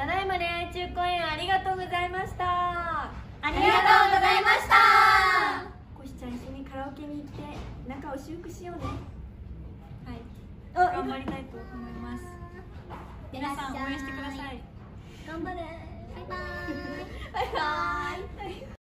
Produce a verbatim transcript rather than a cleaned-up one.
ただいま恋愛中公演ありがとうございました。 ありがとうございました。 こしちゃん一緒にカラオケに行って仲を修復しようね。はい、頑張りたいと思います。皆さん応援してください。 頑張れ。バイバーイ。 バイバーイ。